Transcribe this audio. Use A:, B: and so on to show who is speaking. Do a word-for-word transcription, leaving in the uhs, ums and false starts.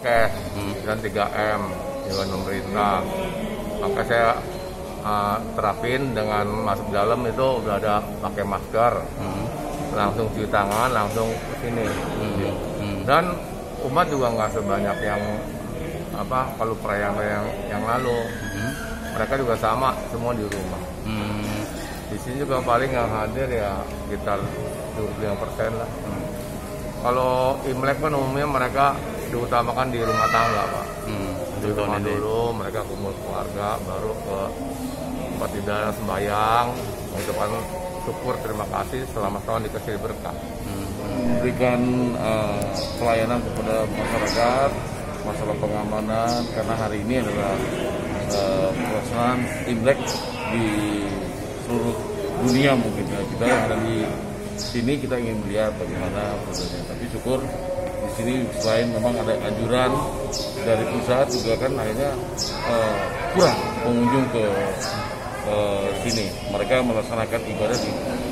A: prokes hmm. dan tiga M dengan pemerintah. Maka saya uh, terapin dengan masuk dalam itu udah ada pakai masker, hmm. langsung cuci tangan, langsung ke sini. Hmm. Hmm. Dan umat juga nggak sebanyak yang apa kalau perayaan yang yang lalu. Hmm. Mereka juga sama, semua di rumah. Hmm. Di sini juga paling yang hadir ya sekitar dua puluh lima persen lah. Hmm. Kalau Imlek kan umumnya mereka diutamakan di rumah tangga, Pak. Hmm. Di rumah dulu, mereka kumpul keluarga, baru ke tempat ibadah sembahyang, mengucapkan syukur terima kasih selama tahun dikasih berkah.
B: Hmm. Memberikan uh, pelayanan kepada masyarakat, masalah pengamanan, karena hari ini adalah uh, pelaksanaan Imlek di seluruh dunia mungkin ya. Kita yang ada di sini kita ingin melihat bagaimana prosesnya. Tapi syukur di sini selain memang ada anjuran dari pusat juga kan akhirnya uh, kurang pengunjung ke uh, sini. Mereka melaksanakan ibadah di